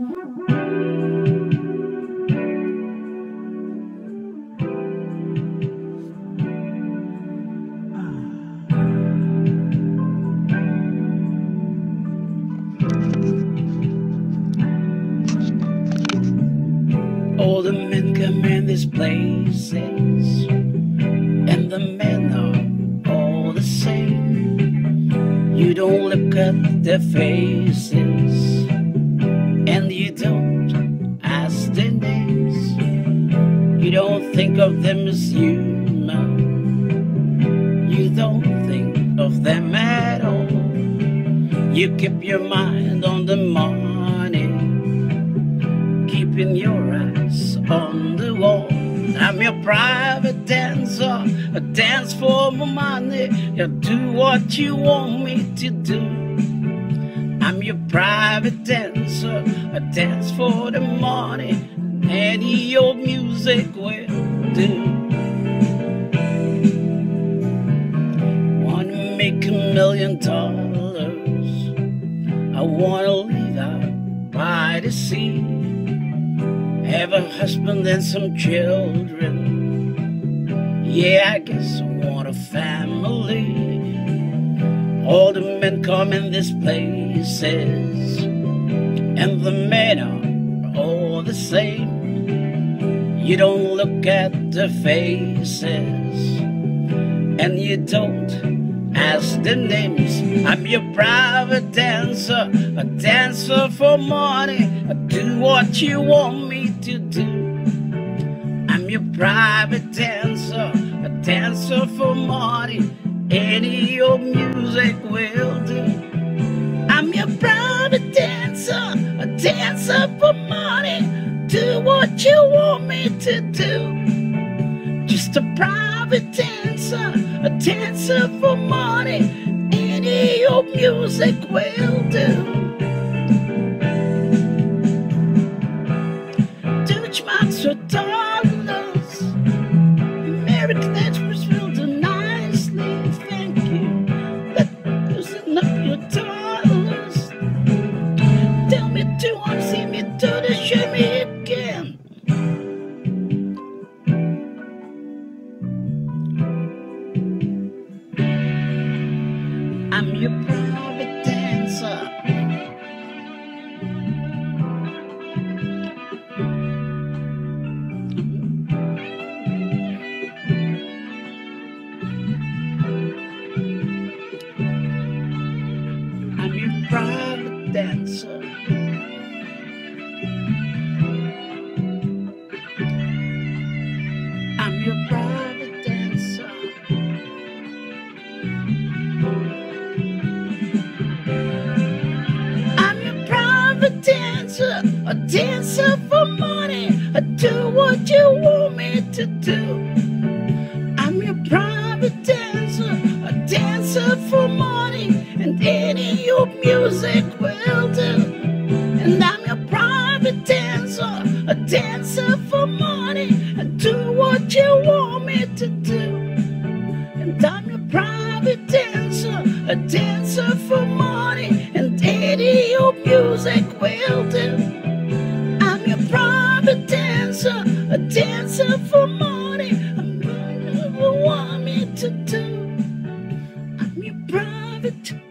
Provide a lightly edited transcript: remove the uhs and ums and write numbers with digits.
All the men come in these places, and the men are all the same. You don't look at their faces, and you don't ask their names. You don't think of them as human. You don't think of them at all. You keep your mind on the money, keeping your eyes on the wall. I'm your private dancer, I dance for my money. You do what you want me to do. I'm your private dancer, I dance for the money. Any old music will do. Wanna make $1 million, I wanna live out by the sea, have a husband and some children. Yeah, I guess I want a family. All the men come in these places, and the men are all the same. You don't look at their faces, and you don't ask their names. I'm your private dancer, a dancer for money. I do what you want me to do. I'm your private dancer, a dancer for money. Any old music will do. I'm your private dancer, a dancer for money. Do what you want me to do. Just a private dancer, a dancer for money. Any old music will do. Deutschmarks for dollars, American express will do nicely, thank you. Let loosen up your dollars. Tell me, do you want to see me do this? Show me again. I'm your private dancer. I'm your private dancer. I'm your private dancer. I'm your private dancer, a dancer for money. I do what you want me to do. I'm your private dancer, a dancer for money. And any old music will do. And I'm your private dancer, a dancer for money. I do what you want me to do. And I'm your private dancer, a dancer for money. And any old music will do. I'm your private dancer, a dancer for money. I'm what you want me to do. I'm your private